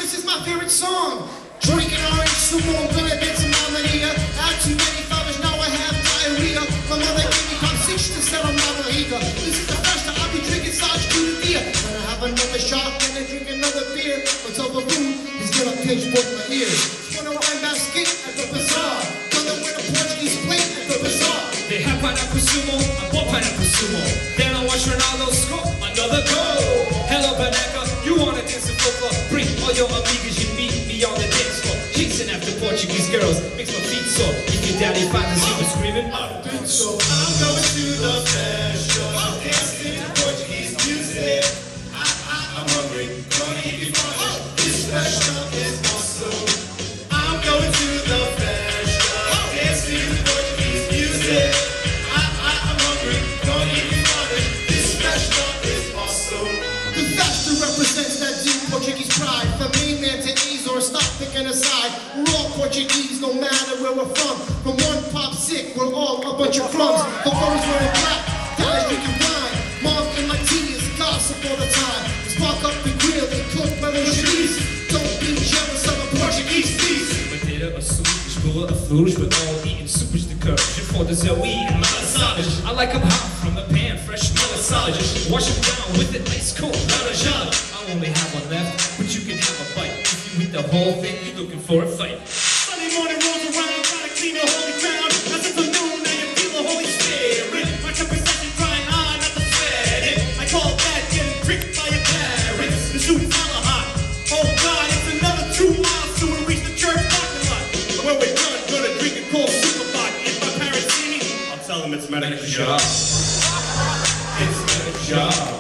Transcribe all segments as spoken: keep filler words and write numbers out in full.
this is my favorite song. Drinking orange sumo, I'm gonna get some mama here. Had too many fathers, now I have diarrhea. My mother gave me pop six to set on my higa. This is the first time I'll be drinking Sarge to the beer. When I have another shot, then I drink another beer. Until the food is gonna pinch both my ears. When I wine basket at the bazaar. Gonna win a Portuguese plate at the bazaar. They have pineapple sumo, I bought pineapple sumo. Then I watch Ronaldo score another goal. Hello, Banaka, you wanna dance in folklore? Bring all your amigas, you meet me on the dance floor. Chasing after Portuguese girls makes my feet sore. If your daddy finds us, he was screaming, I don't think so. I'm going to the Festa, dancing to Portuguese music. I, I, I'm hungry, gonna eat me fun. This Festa is awesome. I'm going to the Festa, dancing to Portuguese music. I, I, I'm hungry, gonna eat me fun. This Festa is awesome. The Festa represents that deep Portuguese pride. From mainland to ease or stop picking a side. We're all Portuguese, no matter where we're from. From one pop sick, we're all a bunch of crumbs. The photos wearing black, guys drinking wine. Mom and my tea is gossip all the time. Spark up the grill and cook melon cheese. Don't be jealous of a Portuguese piece. Madeira, a Swedish bull, a flourish, we're all eating supers to courage. For the Zoe and massage. I like them hot from the pan, fresh massage. Wash them down with an ice cold massage. I only have one left, but you can have a bite. If you eat the whole thing, you're looking for a fight. Sunday morning rolls around, gotta clean the holy ground. As it's a noon, now you feel the Holy Spirit. My cup is session drying on at the fed. I call that getting tricked by your parents. The shooting's hella hot. Oh God, it's another two miles till we reach the church parking lot. When we're done, gonna drink a cold super pot. If my parents see me, I'll tell them it's medical job. It's medical job.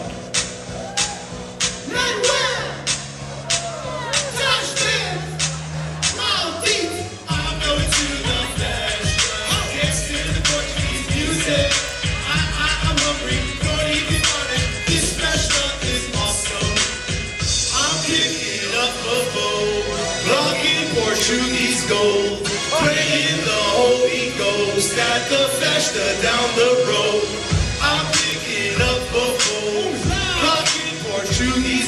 Portuguese gold, praying the Holy Ghost at the Festa down the road. I'm picking up a bowl, rocking Portuguese.